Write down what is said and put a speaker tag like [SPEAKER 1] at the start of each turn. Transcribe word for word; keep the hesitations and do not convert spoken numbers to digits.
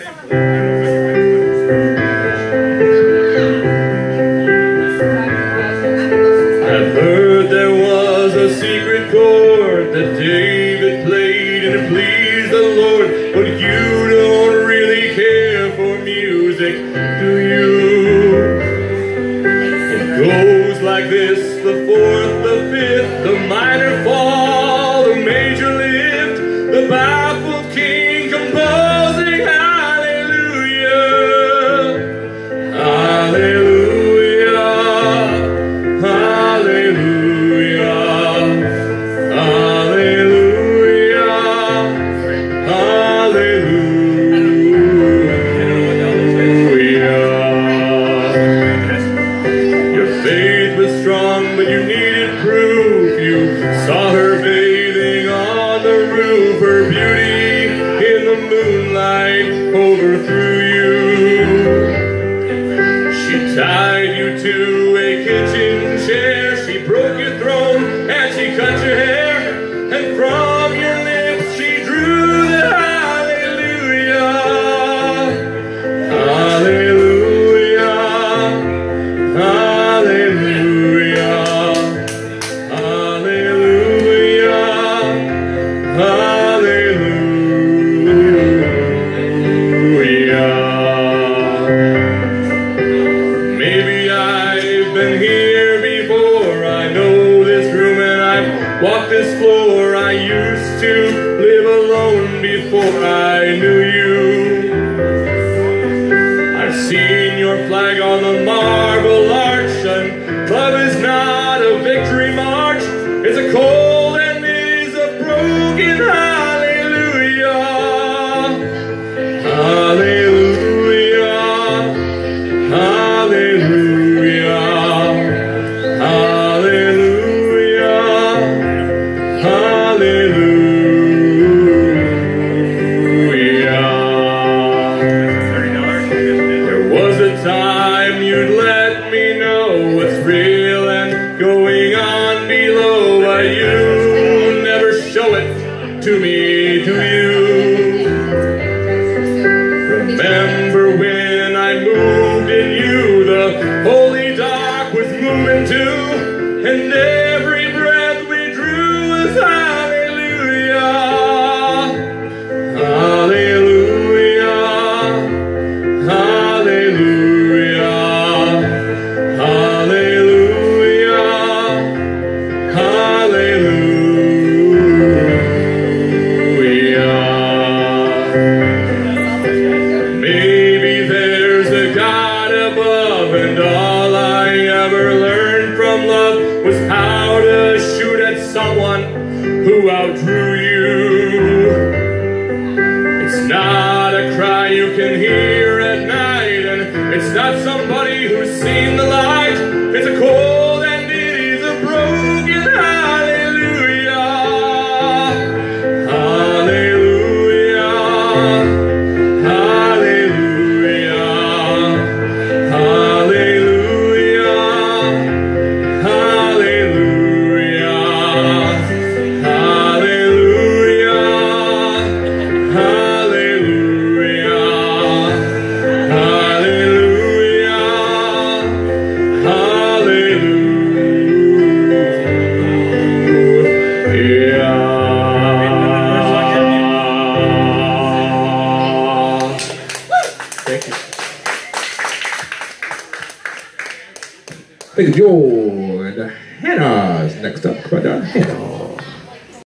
[SPEAKER 1] I've heard there was a secret chord that David played and it pleased the Lord, but you don't really care for music, do you? It goes like this: the fourth, the fifth, the minor fall, the major lift, the baffled king composing hallelujah, hallelujah, hallelujah, hallelujah, hallelujah. Your faith was strong, but you needed proof. You saw her bathing on the roof, her beauty in the moonlight overthrew you. She tied you to a kitchen chair, she broke your throne and she cut your hair, and from your lips she drew the hallelujah, hallelujah, hallelujah, hallelujah, hallelujah. Maybe I've been here before, I know this room and I've walked this floor. I used to live alone before I knew you. I've seen your flag on the marble arch, and love is not a victory march, it's a cold and it is a broken hallelujah, hallelujah, hallelujah, hallelujah, hallelujah. There was a time you'd let me know what's real and going on below, but you never show it to me, do you? Remember when I moved in you, the holy dark was moving too, and every breath we drew was hallelujah, hallelujah, hallelujah, hallelujah, hallelujah. Maybe there's a God above, and all I ever learned from love was how to shoot at someone who outdrew you. It's not a cry you can hear at night, and it's not somebody who's seen the light. It's a cold and it is a broken hallelujah, hallelujah, hallelujah, hallelujah, hallelujah, hallelujah, hallelujah,
[SPEAKER 2] Thank you, George. Hannah's next up. Come on down, Hannah.